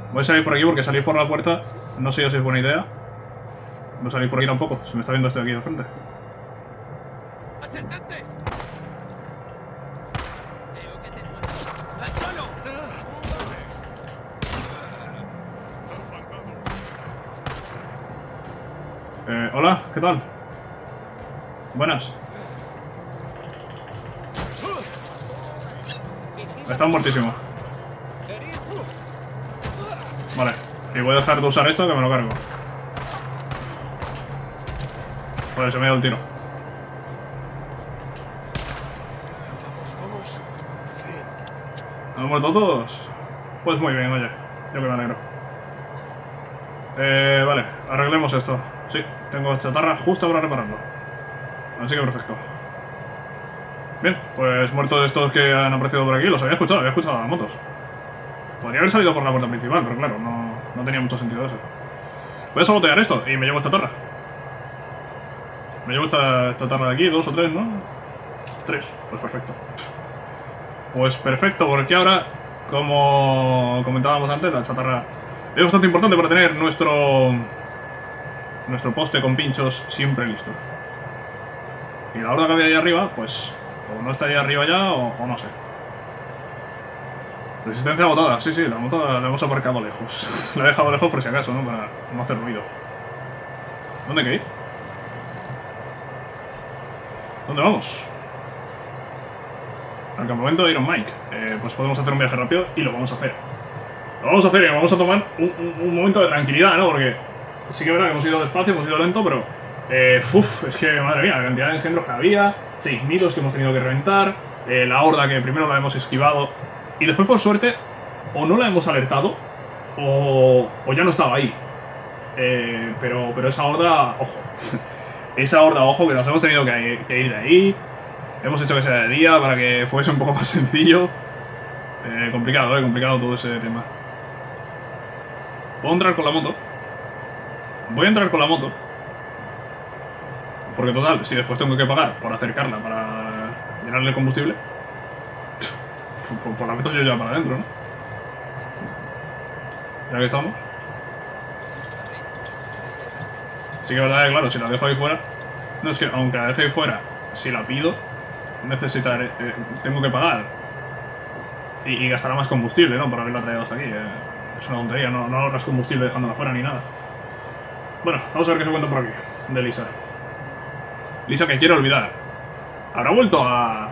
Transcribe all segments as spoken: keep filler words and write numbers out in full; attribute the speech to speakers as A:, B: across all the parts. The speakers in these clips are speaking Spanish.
A: Voy a salir por aquí porque salir por la puerta no sé yo si es buena idea. No salir por aquí tampoco, se me está viendo este de aquí de frente.
B: ¡Asaltantes! Creo que te... ¡Vas solo!
A: Eh, hola, ¿qué tal? Buenas. Está muertísimo. Vale, y voy a dejar de usar esto que me lo cargo. Joder, se me ha ido el tiro.
C: Vamos, vamos.
A: ¿Han muerto todos? Pues muy bien, oye. Yo que me alegro. Eh, vale, arreglemos esto. Sí, tengo chatarra justo para repararlo. Así que perfecto. Bien, pues muertos estos que han aparecido por aquí, los había escuchado, había escuchado a las motos. Podría haber salido por la puerta principal, pero claro, no, no tenía mucho sentido eso. Voy a sabotear esto y me llevo esta chatarra. Me llevo esta chatarra de aquí, dos o tres, ¿no? Tres, pues perfecto. Pues perfecto, porque ahora, como comentábamos antes, la chatarra es bastante importante para tener nuestro nuestro poste con pinchos siempre listo. Y la horda que había ahí arriba, pues o no está ahí arriba ya o, o no sé. Resistencia agotada, sí, sí, la moto la hemos aparcado lejos. La he dejado lejos por si acaso, ¿no? Para no hacer ruido. ¿Dónde hay que ir? ¿Dónde vamos? Al campamento de Iron Mike. Eh, pues podemos hacer un viaje rápido y lo vamos a hacer. Lo vamos a hacer y vamos a tomar un, un, un momento de tranquilidad, ¿no? Porque sí que es verdad que hemos ido despacio, hemos ido lento, pero... Eh, uf, es que, madre mía, la cantidad de engendros que había, seis mitos que hemos tenido que reventar, eh, la horda que primero la hemos esquivado y después, por suerte, o no la hemos alertado o, o ya no estaba ahí. Eh, pero, pero esa horda, ojo. Esa horda, ojo, que nos hemos tenido que, que ir de ahí. Hemos hecho que sea de día para que fuese un poco más sencillo. Eh, complicado, eh, complicado todo ese tema. ¿Puedo entrar con la moto? Voy a entrar con la moto. Porque total, si después tengo que pagar por acercarla para llenarle combustible, por, por la meto yo ya para adentro, ¿no? Ya que estamos. Sí que es verdad que, claro, si la dejo ahí fuera... No, es que aunque la deje ahí fuera, si la pido, necesitaré... Eh, tengo que pagar. Y, y gastará más combustible, ¿no? Por haberla traído hasta aquí. Eh, es una tontería, no, no ahorras combustible dejándola fuera ni nada. Bueno, vamos a ver qué se cuenta por aquí, de Lisa. Lisa, que quiero olvidar. ¿Habrá vuelto a...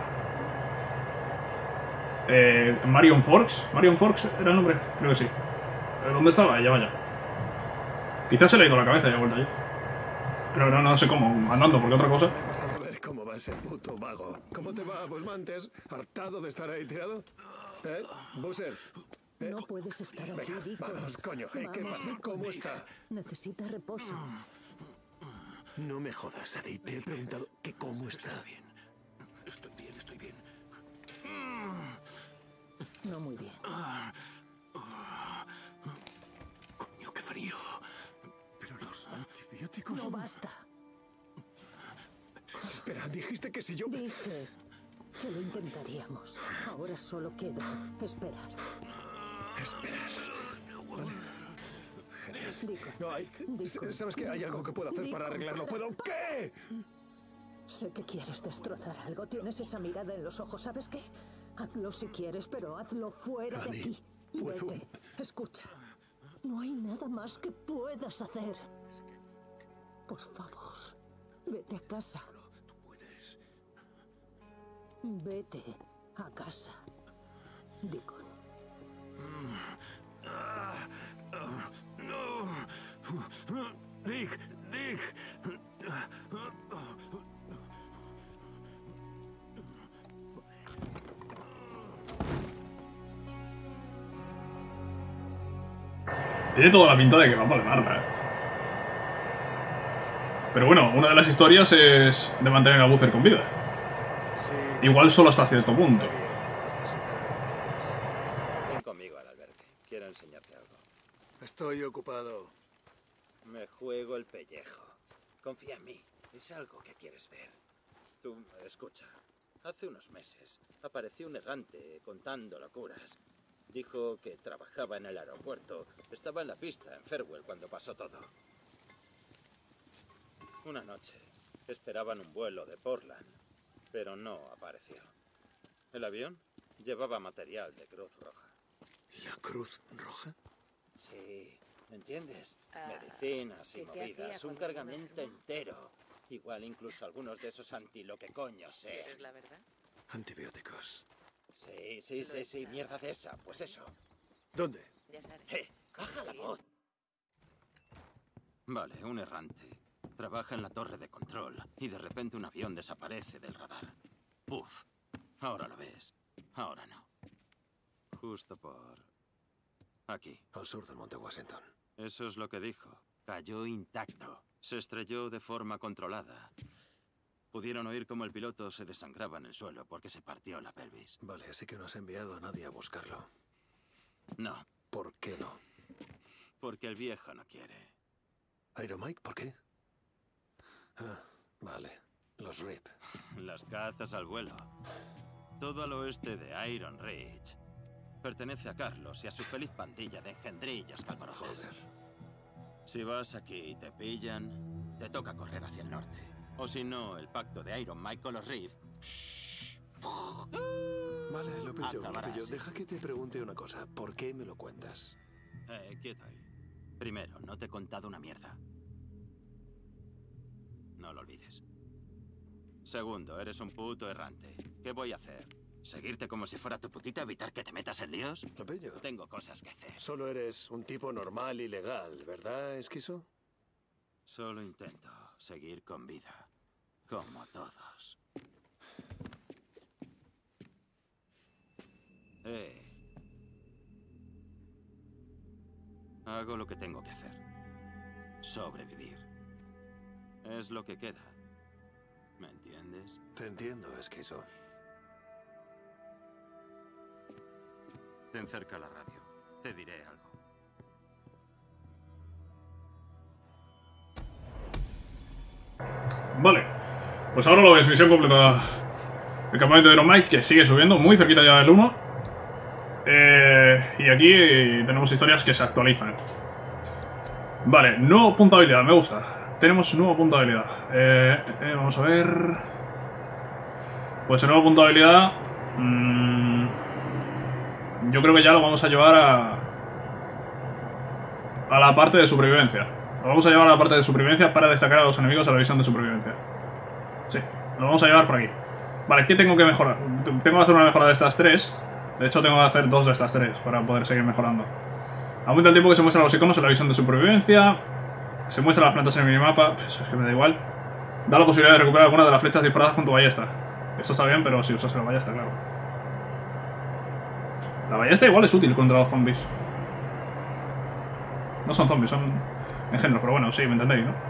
A: Eh, Marion Forks? ¿Marion Forks era el nombre? Creo que sí. ¿Dónde estaba ella? Vaya. Quizás se le ha ido la cabeza y ha vuelto allí. Pero no, no sé cómo, andando, porque otra cosa.
C: Vamos a ver cómo va ese puto vago. ¿Cómo te va, Busmantes? ¿Hartado de estar ahí tirado? ¿Eh? ¿Busser? ¿Eh?
D: No puedes estar aquí,
C: Venga,
D: Deacon.
C: vamos, coño. ¿Eh? ¿Qué
D: Vamos,
C: pasa?
D: Deacon.
C: ¿Cómo está?
D: Necesita reposo.
C: No me jodas, Adi. Te he preguntado que cómo está.
B: bien. Estoy bien, estoy bien.
D: No muy bien.
B: Coño, qué frío.
C: Pero los antibióticos...
D: No basta.
C: Espera, dijiste que si yo...
D: Dije que lo intentaríamos. Ahora solo queda esperar.
C: Esperar. Vale. Genial.
D: Deacon.
C: No hay...
D: Deacon.
C: ¿Sabes que hay algo que puedo hacer para
D: Deacon,
C: arreglarlo? ¿Puedo? ¿Qué?
D: Sé que quieres destrozar algo. Tienes esa mirada en los ojos. ¿Sabes qué? Hazlo si quieres, pero hazlo fuera de
C: Adi,
D: aquí.
C: ¿puedo?
D: Vete. Escucha. No hay nada más que puedas hacer. Por favor, vete a casa.
B: Tú puedes.
D: Vete a casa, Deacon.
B: No. Dick, Dick.
A: Tiene toda la pinta de que va a palmarla, ¿eh? Pero bueno, una de las historias es de mantener a Buzzer con vida.
C: Sí.
A: Igual solo hasta cierto punto.
C: Está bien. Necesita unos días.
E: Ven conmigo al albergue. Quiero enseñarte algo.
C: Estoy ocupado.
E: Me juego el pellejo. Confía en mí. Es algo que quieres ver. Tú, escucha. Hace unos meses apareció un errante contando locuras. Dijo que trabajaba en el aeropuerto. Estaba en la pista, en Farewell, cuando pasó todo. Una noche, esperaban un vuelo de Portland, pero no apareció. El avión llevaba material de Cruz Roja.
C: ¿La Cruz Roja?
E: Sí, ¿entiendes?
F: Ah,
E: Medicinas y
F: ¿qué- qué hacía
E: movidas, un
F: cuando uno
E: cargamento
F: enferma?
E: entero. Igual incluso algunos de esos anti lo que coño sean.
F: ¿Es la verdad?
C: Antibióticos.
E: Sí, sí, sí, sí, mierda de esa, pues eso.
C: ¿Dónde?
F: Ya sabes.
E: ¡Eh! ¡Baja la voz!
G: Vale, un errante. Trabaja en la torre de control y de repente un avión desaparece del radar. Uf, ahora lo ves, ahora no. Justo por... aquí.
C: Al sur del Monte Washington.
G: Eso es lo que dijo. Cayó intacto. Se estrelló de forma controlada. Pudieron oír cómo el piloto se desangraba en el suelo porque se partió la pelvis.
C: Vale, así que no has enviado a nadie a buscarlo.
G: No,
C: ¿Por qué no?
G: porque el viejo no quiere.
C: Iron Mike, ¿por qué? Ah, vale. Los R I P.
G: Las cazas al vuelo. Todo al oeste de Iron Ridge. Pertenece a Carlos y a su feliz pandilla de engendrillos calvorosos.
C: Joder.
G: Si vas aquí y te pillan, te toca correr hacia el norte. O si no, el pacto de Iron Mike con los R I P.
C: Vale, lo pillo, lo
G: Acabarás.
C: pillo. Deja que te pregunte una cosa. ¿Por qué me lo cuentas?
G: Eh, quieto ahí. Primero, no te he contado una mierda. No lo olvides. Segundo, eres un puto errante. ¿Qué voy a hacer? ¿Seguirte como si fuera tu putita, evitar que te metas en líos?
C: Lo pillo.
G: Tengo cosas que hacer.
C: Solo eres un tipo normal y legal, ¿verdad, Esquizo?
G: Solo intento seguir con vida. Como todos. Eh. Hago lo que tengo que hacer. Sobrevivir. Es lo que queda. ¿Me entiendes?
C: Te entiendo, Esquizo.
G: Ten cerca la radio. Te diré algo.
A: Vale. Pues ahora lo ves, misión completa. El campamento de Iron Mike, que sigue subiendo, muy cerquita ya del uno. Eh, y aquí tenemos historias que se actualizan. Vale, nuevo punto de habilidad, me gusta. Tenemos nuevo punto de habilidad. Eh, eh, vamos a ver. Pues el nuevo punto de habilidad. Mmm, yo creo que ya lo vamos a llevar a. A la parte de supervivencia. Lo vamos a llevar a la parte de supervivencia para destacar a los enemigos a la visión de supervivencia. Sí, lo vamos a llevar por aquí. Vale, ¿qué tengo que mejorar? Tengo que hacer una mejora de estas tres. De hecho, tengo que hacer dos de estas tres para poder seguir mejorando. Aumenta el tiempo que se muestran los iconos en la visión de supervivencia. Se muestran las plantas en el minimapa. Eso es que me da igual. Da la posibilidad de recuperar alguna de las flechas disparadas con tu ballesta. Esto está bien, pero si usas la ballesta, claro. La ballesta igual es útil contra los zombies. No son zombies, son engendros, pero bueno, sí, me entendéis, ¿no?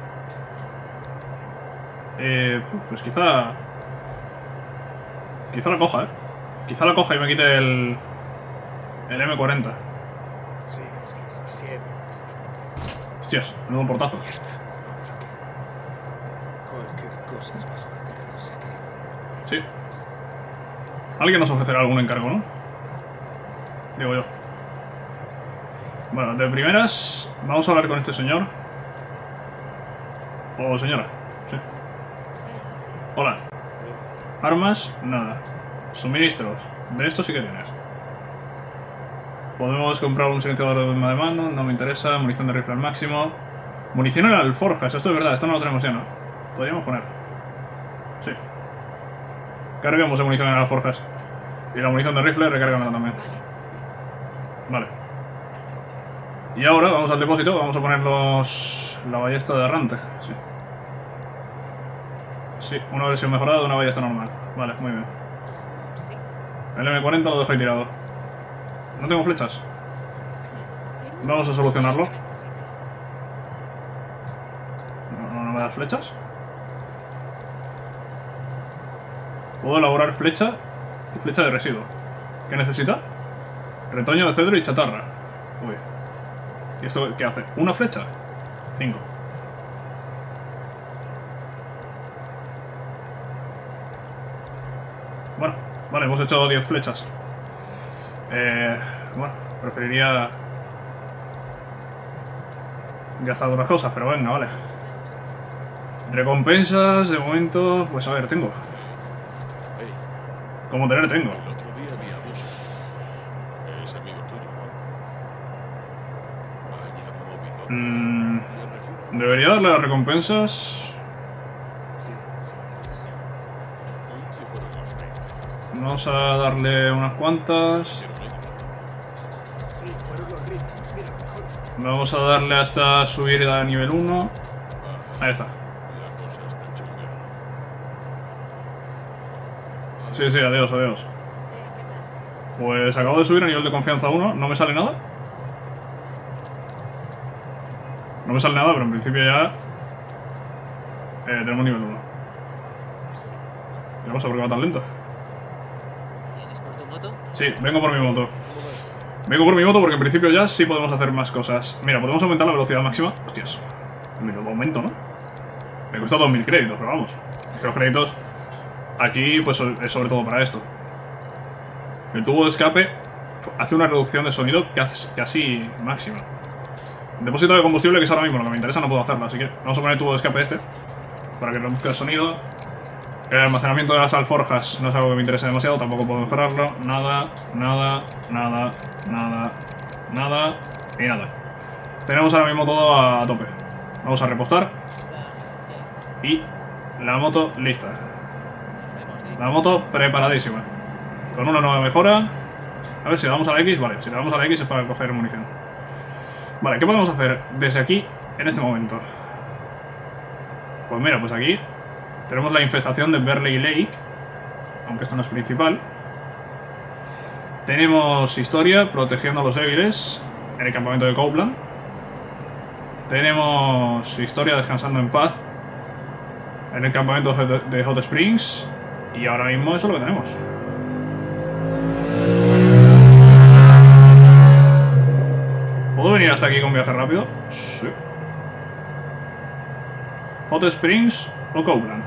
A: Eh, pues quizá... Quizá la coja, ¿eh? Quizá la coja y me quite el... El eme cuarenta.
C: Sí, Esquizo, siempre metemos punto.
A: Hostias, menudo portazo.
C: Mierda, vamos aquí. Cualquier cosa es mejor que quedarse aquí.
A: Sí. Alguien nos ofrecerá algún encargo, ¿no? Digo yo. Bueno, de primeras, vamos a hablar con este señor. O señora, sí. Hola. Armas, nada. Suministros, de esto sí que tienes. Podemos comprar un silenciador de arma de mano, no me interesa. Munición de rifle al máximo. Munición en alforjas, esto es verdad, esto no lo tenemos ya, ¿no? Podríamos poner. Sí. Carguemos de munición en alforjas. Y la munición de rifle, recárgamela también. Vale. Y ahora vamos al depósito, vamos a poner los... la ballesta de errante. Sí. Sí, una versión mejorada de una ballesta normal. Vale, muy bien.
F: Sí.
A: El eme cuarenta lo dejo ahí tirado. No tengo flechas. Vamos a solucionarlo. ¿No, no me das flechas? Puedo elaborar flecha y flecha de residuo. ¿Qué necesita? Retoño de cedro y chatarra. Uy. ¿Y esto qué hace? ¿Una flecha? Cinco. Bueno, vale, hemos hecho diez flechas. Eh, bueno, preferiría gastar otras cosas, pero venga, vale. Recompensas, de momento, pues a ver, tengo.
B: Hey,
A: Como tener, tengo.
B: el otro día vi a Busa. Es amigo tuyo, ¿no? Vaya movido.
A: Mm,
B: Me refiero.
A: debería darle las recompensas.
C: Sí, sí, gracias.
B: Hoy que fueron los veinte.
A: Vamos a darle unas cuantas.
B: Hicieron ellos.
C: Sí, fueron los Rick. Mira, mejor.
A: Vamos a darle hasta subir a nivel uno.
B: Ah,
A: Ahí está.
B: la cosa está chunga.
A: Sí, sí, adiós, adiós. Pues acabo de subir a nivel de confianza uno. ¿No me sale nada? No me sale nada, pero en principio ya... Eh, tenemos nivel uno. ¿Qué pasa? ¿Por qué va tan lento?
F: ¿Vienes por tu moto?
A: Sí, vengo por mi moto. Vengo por mi moto porque en principio ya sí podemos hacer más cosas. Mira, podemos aumentar la velocidad máxima. Hostias. Menudo aumento, ¿no? Me cuesta dos mil créditos, pero vamos. Es que los créditos aquí pues es sobre todo para esto. El tubo de escape hace una reducción de sonido casi, casi máxima. El depósito de combustible, que es ahora mismo lo que me interesa, no puedo hacerlo, así que vamos a poner el tubo de escape este para que reduzca el sonido. El almacenamiento de las alforjas no es algo que me interese demasiado, tampoco puedo mejorarlo. Nada, nada, nada, nada, nada y nada. Tenemos ahora mismo todo a tope. Vamos a repostar. Y la moto lista. La moto preparadísima. Con una nueva mejora. A ver si le damos a la X. Vale, si le damos a la X es para coger munición. Vale, ¿qué podemos hacer desde aquí en este momento? Pues mira, pues aquí tenemos la infestación de Berley Lake, aunque esto no es principal. Tenemos historia protegiendo a los débiles en el campamento de Copeland. Tenemos historia descansando en paz en el campamento de Hot Springs. Y ahora mismo eso es lo que tenemos. ¿Puedo venir hasta aquí con viaje rápido? Sí. Hot Springs o Copeland.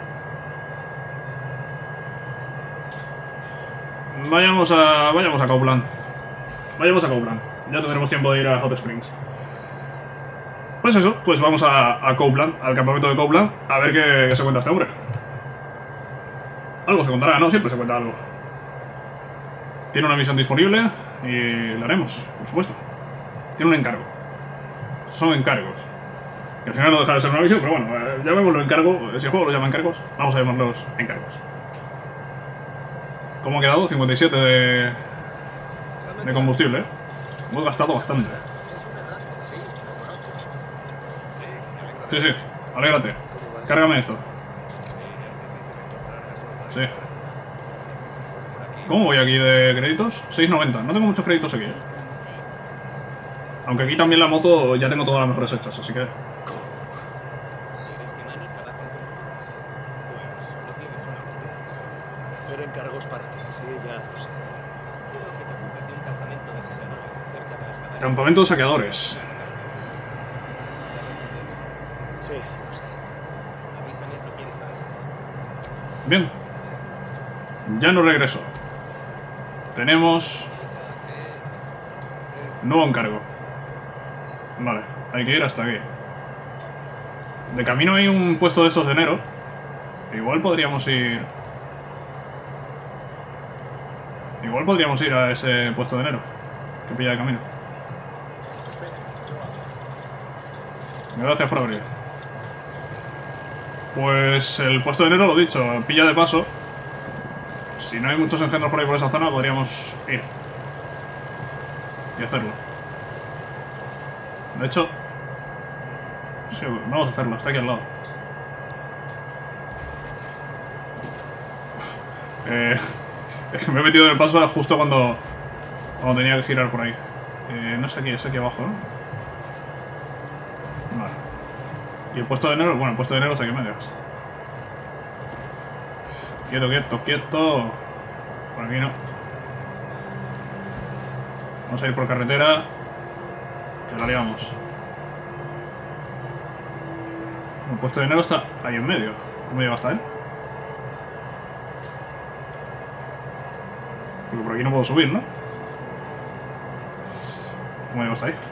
A: Vayamos a... Vayamos a Copeland. Vayamos a Copeland. Ya tendremos tiempo de ir a Hot Springs. Pues eso, pues vamos a, a Copeland, al campamento de Copeland, a ver qué, qué se cuenta este hombre. Algo se contará, ¿no? Siempre se cuenta algo. Tiene una misión disponible y la haremos, por supuesto. Tiene un encargo. Son encargos. Que al final no deja de ser una misión, pero bueno, eh, llamémoslo encargo. Si el juego lo llama encargos, vamos a llamarlos encargos. ¿Cómo ha quedado? cincuenta y siete de, de combustible. ¿Eh? Hemos gastado bastante. Sí, sí, alégrate. Cárgame esto. Sí. ¿Cómo voy aquí de créditos? seis noventa. No tengo muchos créditos aquí. Aunque aquí también la moto ya tengo todas las mejores hechas, así que...
C: Hacer encargos para ti, sí, ya lo sé.
A: Campamento de saqueadores.
C: Sí, lo sé.
A: Bien. Ya no regreso. Tenemos... nuevo encargo. Vale, hay que ir hasta aquí. De camino hay un puesto de estos de enero. Igual podríamos ir... Igual podríamos ir a ese puesto de enero que pilla de camino. Gracias por abrir. Pues el puesto de enero, lo dicho, pilla de paso. Si no hay muchos engendros por ahí por esa zona, podríamos ir y hacerlo. De hecho, sí, vamos a hacerlo, está aquí al lado. Eh, me he metido en el paso justo cuando, cuando tenía que girar por ahí. Eh, no es aquí, es aquí abajo, ¿no? Vale. Y el puesto de enero, bueno, el puesto de enero está aquí en medio. Quieto, quieto, quieto. Por aquí no. Vamos a ir por carretera. Que la liamos. El puesto de enero está ahí en medio. ¿Cómo llega hasta él? Porque por aquí no puedo subir, ¿no? ¿Cómo llego hasta ahí?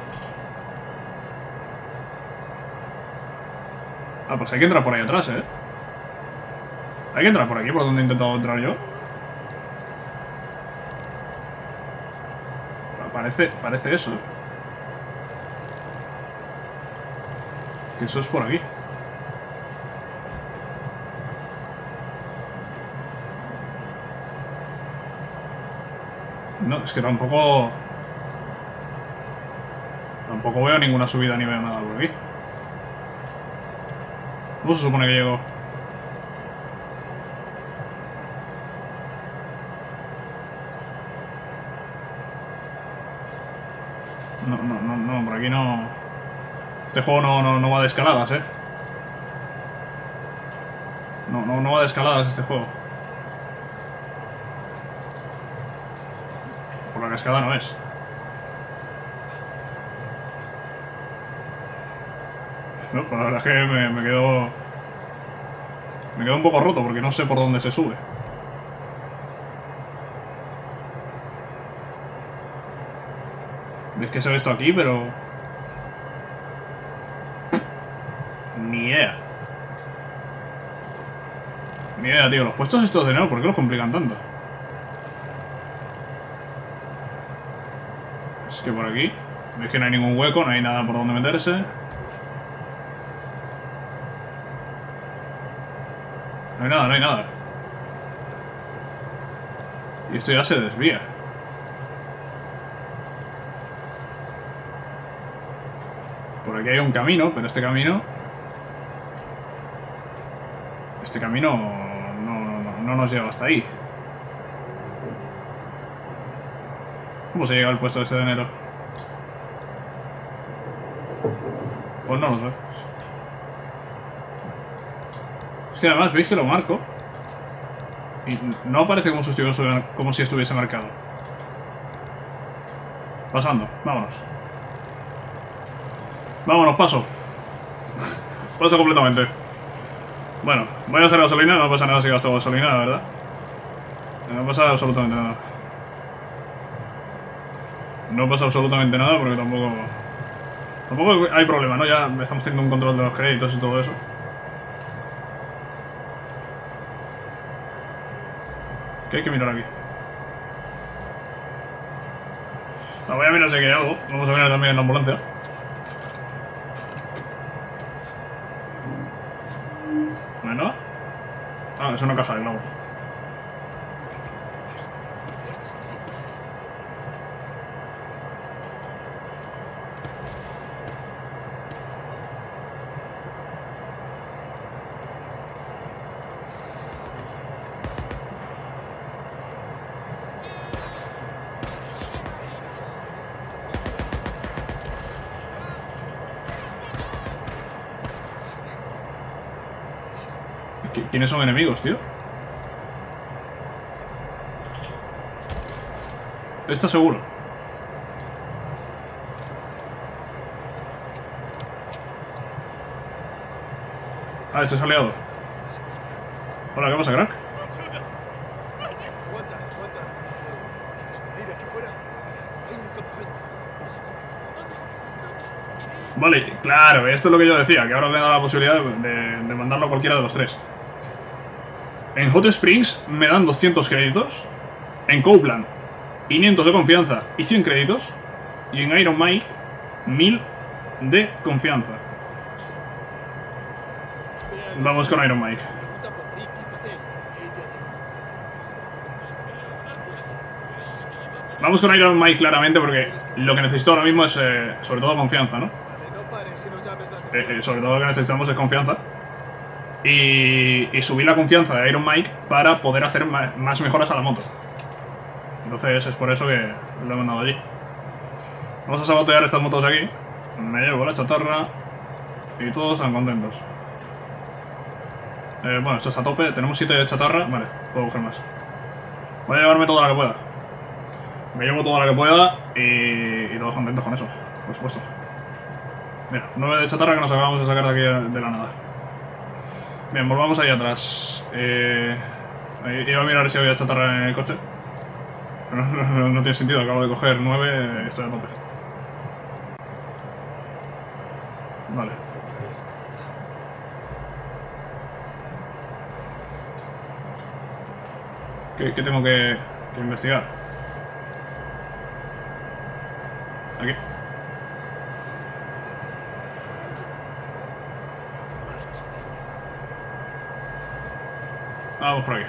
A: Ah, pues hay que entrar por ahí atrás, ¿eh? Hay que entrar por aquí, por donde he intentado entrar yo. Parece, parece eso. Que eso es por aquí. No, es que tampoco... Tampoco veo ninguna subida ni veo nada por aquí. ¿Cómo se supone que llego? No, no, no, no, por aquí no... Este juego no, no, no va de escaladas, ¿eh? No, no, no va de escaladas este juego. Por la cascada no es. No, pues la verdad es que me, me quedo... Me quedo un poco roto porque no sé por dónde se sube. Es que se ve esto aquí, pero... Ni idea. Ni idea, tío. Los puestos estos de nuevo, ¿por qué los complican tanto? Es que por aquí... Veis que no hay ningún hueco, no hay nada por donde meterse. No hay nada, no hay nada. Y esto ya se desvía. Por aquí hay un camino, pero este camino... Este camino no, no, no nos lleva hasta ahí. ¿Cómo se llega al puesto este de enero? Pues no lo sé. Es que además veis que lo marco y no aparece como si estuviese, como si estuviese marcado. Pasando, vámonos. Vámonos, paso. Paso completamente. Bueno, voy a hacer gasolina, no pasa nada si gasto gasolina, la verdad. No pasa absolutamente nada. No pasa absolutamente nada porque tampoco... Tampoco hay problema, ¿no? Ya estamos teniendo un control de los créditos y todo eso. ¿Qué hay que mirar aquí? No, voy a mirar si hay algo. Vamos a mirar también en la ambulancia. ¿No hay nada? Ah, es una caja de globos. ¿Quiénes son enemigos, tío? ¿Estás seguro? Ah, este es aliado. Hola, ¿qué pasa, crack?
C: Aguanta, aguanta. ¿Quieres morir aquí fuera? Hay un campamento.
A: Vale, claro, esto es lo que yo decía, que ahora me da la posibilidad de, de mandarlo a cualquiera de los tres. En Hot Springs me dan doscientos créditos. En Copeland, quinientos de confianza y cien créditos. Y en Iron Mike, mil de confianza. Vamos con Iron Mike.
C: Pregunta por Ricky Patel. Ella
A: Vamos con Iron Mike claramente porque lo que necesito ahora mismo es eh, sobre todo confianza, ¿no?
C: Vale, no pares y no llames la
A: Eh,
C: atención.
A: eh, sobre todo lo que necesitamos es confianza. Y, y subir la confianza de Iron Mike para poder hacer ma más mejoras a la moto. Entonces es por eso que lo he mandado allí. Vamos a sabotear estas motos de aquí. Me llevo la chatarra y todos están contentos. Eh, bueno, esto está a tope. Tenemos siete de chatarra. Vale, puedo coger más. Voy a llevarme toda la que pueda. Me llevo toda la que pueda y, y todos contentos con eso, por supuesto. Mira, nueve de chatarra que nos acabamos de sacar de aquí de la nada. Bien, volvamos ahí atrás. Eh, iba a mirar si había chatarra en el coche. Pero no, no, no tiene sentido, acabo de coger nueve, estoy a tope. Vale. ¿Qué, qué tengo que, que investigar? Aquí. Vamos por aquí.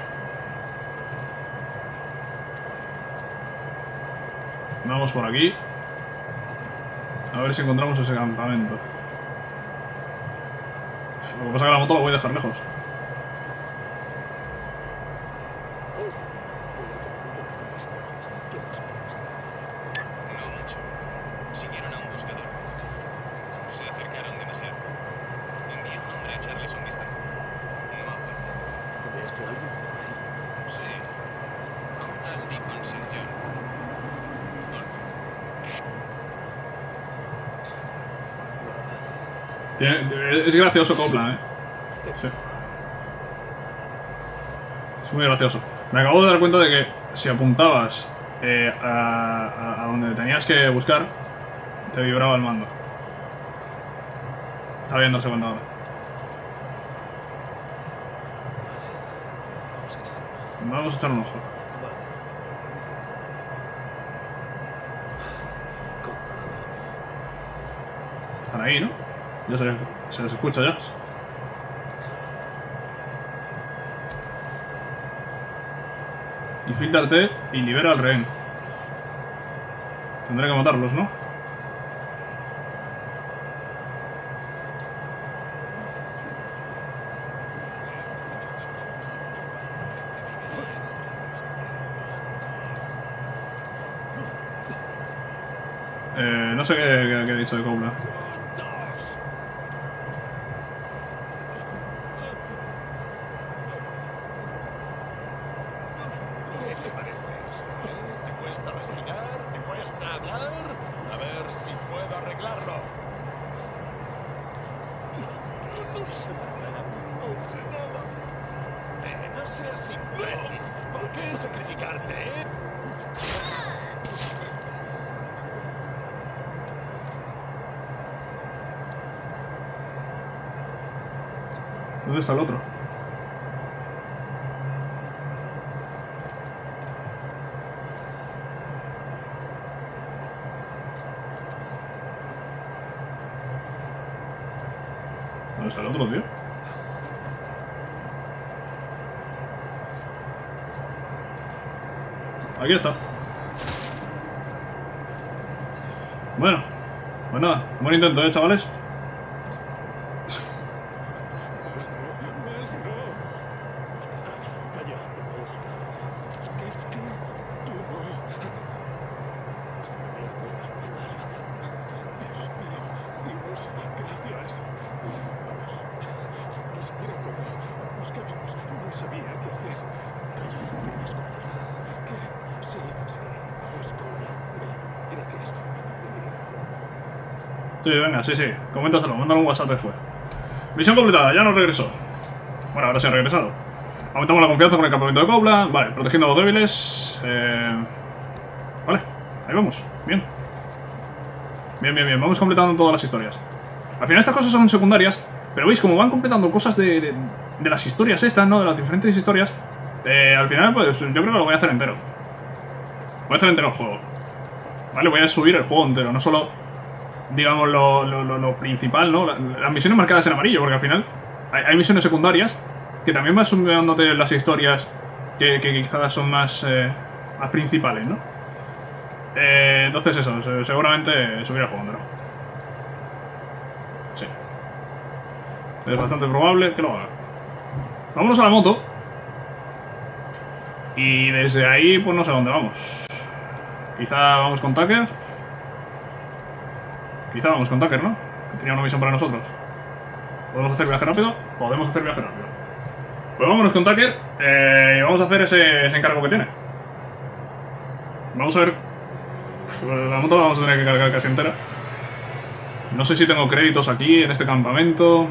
A: Vamos por aquí. A ver si encontramos ese campamento. Lo que pasa es que la moto la voy a dejar lejos.
B: No mucho. Siguieron a un buscador. Se acercaron demasiado. Envié a un hombre a echarles un vistazo. No ha vuelto.
C: ¿Enviaste a alguien por ahí?
B: Sí. A un tal Deacon Saint John.
A: Tiene, es gracioso Copland, eh. Sí. Es muy gracioso. Me acabo de dar cuenta de que si apuntabas eh, a, a, a donde tenías que buscar, te vibraba el mando. Está bien darse cuenta ahora.
C: Vamos a echar un ojo.
A: Vamos a echar un ojo.
C: Vale. Controlado.
A: Están ahí, ¿no? Ya se, se les escucha ya. Infíltrate y libera al rehén. Tendré que matarlos, ¿no? Eh, no sé qué, qué, qué ha dicho de Cobra.
B: ¿Qué te pareces? ¿Te cuesta respirar? ¿Te cuesta hablar? A ver si puedo arreglarlo. No sé nada. No sé nada. Eh, no seas imbécil. ¿Por qué sacrificarte, eh?
A: ¿Dónde está el otro? ¿Dónde está el otro, tío? Aquí está. Bueno, pues nada, buen intento, ¿eh, chavales?
C: Calla, te puedo soltar. ¿Qué? ¿Qué? Tú no. Ve a por la anda, levanta. Dios mío, Dios, gracias. Vamos. No se quiere acordar. Buscábamos. No sabía qué hacer. Calla, puedes correr. ¿Qué? Sí, sí. Pues corre. Ve. Gracias.
A: Sí, venga, sí, sí. Coméntaselo, mándalo un WhatsApp después. Misión completada, ya no regresó. Bueno, ahora sí ha regresado. Aumentamos la confianza con el campamento de Cobla. Vale, protegiendo a los débiles. Eh... Vale, ahí vamos. Bien. Bien, bien, bien. Vamos completando todas las historias. Al final estas cosas son secundarias, pero veis como van completando cosas de, de, de las historias estas, ¿no? De las diferentes historias. Eh, al final, pues yo creo que lo voy a hacer entero. Voy a hacer entero el juego. Vale, voy a subir el juego entero, no solo, digamos, lo, lo, lo, lo principal, ¿no? Las, las misiones marcadas en amarillo, porque al final hay, hay misiones secundarias que también van sumándote las historias que, que quizás son más, eh, más principales, ¿no? Eh, entonces eso, seguramente subiré el juego entero. Sí. Es bastante probable que lo haga. Vámonos a la moto. Y desde ahí, pues no sé a dónde vamos. Quizá vamos con Tucker. Quizá vamos con Tucker, ¿no? Que tenía una misión para nosotros. ¿Podemos hacer viaje rápido? Podemos hacer viaje rápido. Pues vámonos con Tucker. Eh, y vamos a hacer ese, ese encargo que tiene. Vamos a ver. La moto la vamos a tener que cargar casi entera. No sé si tengo créditos aquí, en este campamento.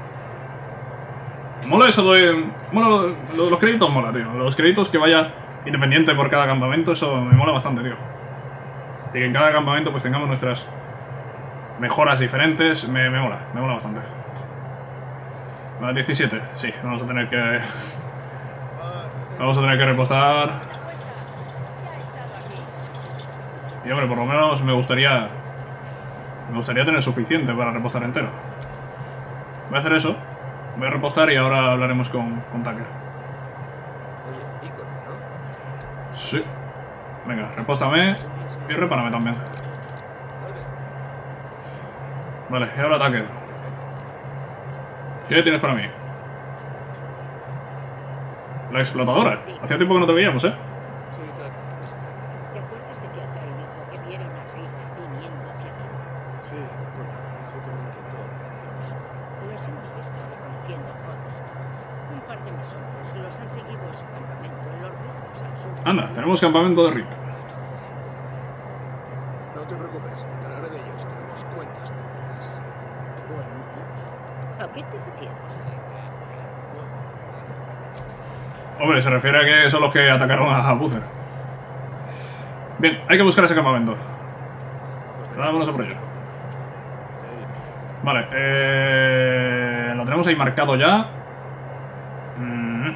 A: Mola eso de... Mola, lo- los créditos mola, tío. Los créditos que vaya independiente por cada campamento, eso me mola bastante, tío. Y que en cada campamento pues tengamos nuestras... mejoras diferentes. Me, me mola, me mola bastante. Vale, diecisiete. Sí, vamos a tener que... Vamos a tener que repostar. Y hombre, por lo menos me gustaría... Me gustaría tener suficiente para repostar entero. Voy a hacer eso. Voy a repostar y ahora hablaremos con, con Tucker.
H: Oye, Icon, ¿no?
A: Sí. Venga, repóstame y repárame también. Vale, y ahora Tucker. ¿Qué tienes para mí? La explotadora. Hacía tiempo que no te veíamos, ¿eh?
C: Sí, Tucker, ¿qué pasa?
I: ¿Te acuerdas de que Arkai dijo que vieron a Rick viniendo hacia aquí?
C: Sí, me acuerdo. Dijo que no intentó detenerlos.
I: Los hemos visto reconociendo hotspots. Un par de mis hombres los han seguido a su campamento en los riscos al sur.
A: Anda, tenemos campamento de Rick.
C: No te preocupes, me encargaré de ellos. Tenemos cuentas pendientes.
I: ¿Cuentas? ¿A qué te refieres?
A: Hombre, se refiere a que son los que atacaron a Butcher. Bien, hay que buscar ese campamento. Vámonos a por ello. Vale, eh, lo tenemos ahí marcado ya. Mm.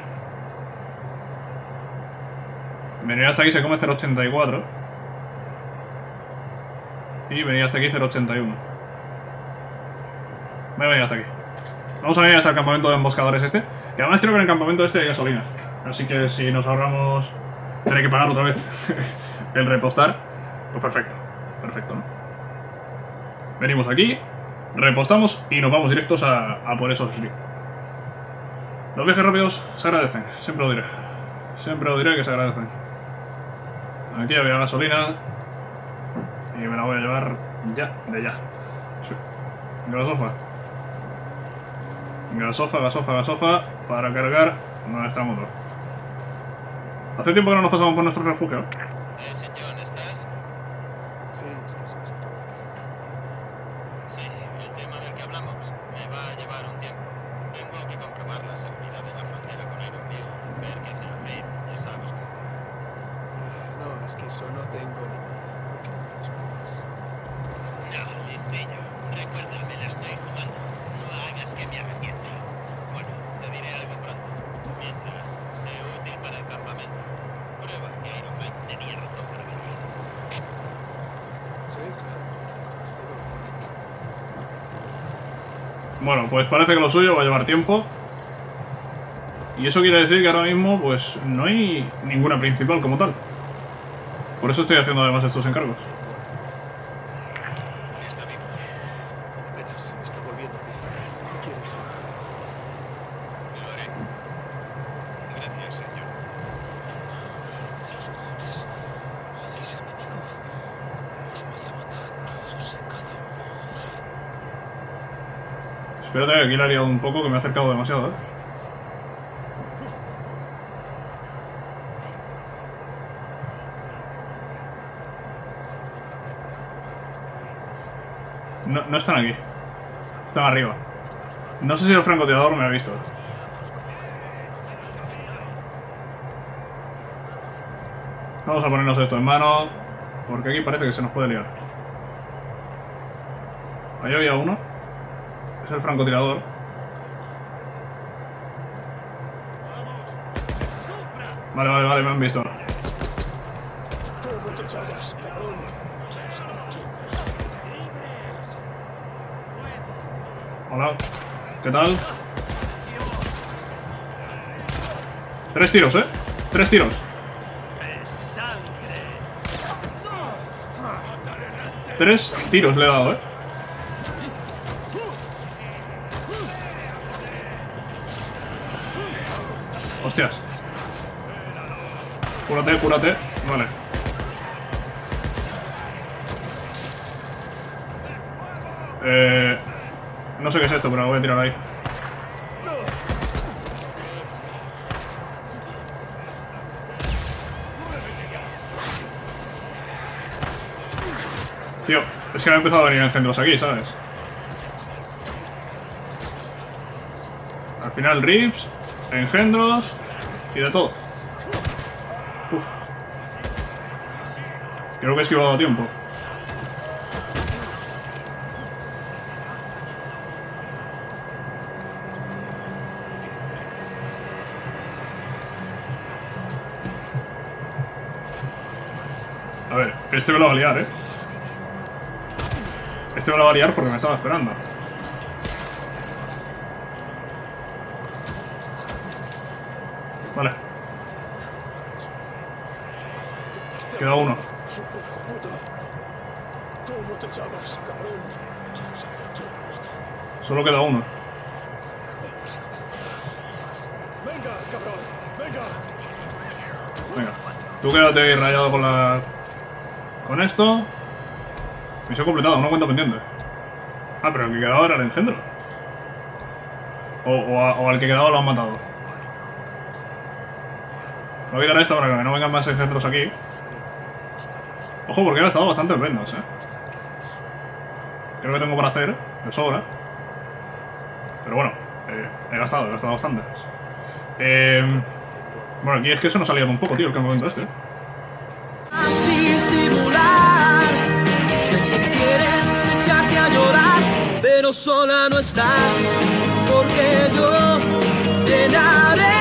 A: Venir hasta aquí se come cero ochenta y cuatro. Y venir hasta aquí cero ochenta y uno. Voy a venir hasta aquí. Vamos a venir hasta el campamento de emboscadores este. Y además creo que en el campamento este hay gasolina. Así que si nos ahorramos tener que pagar otra vez el repostar, pues perfecto. Perfecto, ¿no? Venimos aquí, repostamos y nos vamos directos a, a por esos Rick. Los viajes rápidos se agradecen, siempre lo diré. Siempre lo diré que se agradecen. Aquí había gasolina y me la voy a llevar ya, de ya. Sí. Gasofa. Gasofa, gasofa, gasofa para cargar nuestra moto. Hace tiempo que no nos pasamos por nuestro refugio.
B: Eh, señor, ¿estás?
C: Sí, es que eso es todo aquí.
B: Sí, el tema del que hablamos me va a llevar un tiempo. Tengo que comprobar la seguridad de la frontera con Iron Butte, ver qué hacen los R I P, ya sabes cómo va.
C: Eh, no, es que eso no tengo ni idea. ¿Por qué no me lo explicas?
B: No, listillo. Recuerda, me la estoy jugando. No hagas que me arrepienta. Bueno, te diré algo pronto. Mientras, sé útil para el campamento. Prueba que Iron Man tenía razón para venir.
C: Sí, claro. Estoy de acuerdo.
A: Bueno, pues parece que lo suyo va a llevar tiempo. Y eso quiere decir que ahora mismo pues no hay ninguna principal como tal. Por eso estoy haciendo además estos encargos.
C: Está vivo. Apenas está volviendo bien. No quiere ser nada.
B: Lo haré. Gracias, señor.
C: Los cojones. Jodéis, enemigo. Os voy a matar a todos y cada uno, joder.
A: Espérate, que aquí le he liado un poco, que me he acercado demasiado, ¿eh? No, no están aquí. Están arriba. No sé si el francotirador me ha visto. Vamos a ponernos esto en mano, porque aquí parece que se nos puede liar. Ahí había uno. Es el francotirador. Vale, vale, vale, me han visto.
C: ¿Cómo te llamas, cabrón? Quiero saber quién.
A: Hola. ¿Qué tal? Tres tiros, ¿eh? Tres tiros. Tres tiros le he dado, ¿eh? Hostias. Cúrate, cúrate. Vale. Eh... No sé qué es esto, pero lo voy a tirar ahí. Tío, es que me han empezado a venir engendros aquí, ¿sabes? Al final rips, engendros y de todo. Uf. Creo que he esquivado a tiempo. A ver, este me lo va a liar, ¿eh? Este me lo va a liar porque me estaba esperando. Vale. Queda uno.
C: ¿Cómo te llamas, cabrón? Quiero saber a quién mata.
A: Solo queda uno.
C: Vamos, hijos de puta. Venga, cabrón, venga.
A: Venga. Tú quédate ahí rayado con la... Con esto. Misión completada, una cuenta pendiente. Ah, pero el que quedaba era el engendro. O, o, a- o al que quedaba lo han matado. Voy a quitar esto para que no vengan más engendros aquí. Ojo, porque he gastado bastantes vendas, eh. Creo que tengo para hacer, de sobra. Pero bueno, eh, he gastado, he gastado bastantes. Eh, bueno, aquí es que eso nos ha liado un poco, tío, el campamento este.
J: Disimular, sé que quieres echarte a llorar, pero sola no estás, porque yo llenaré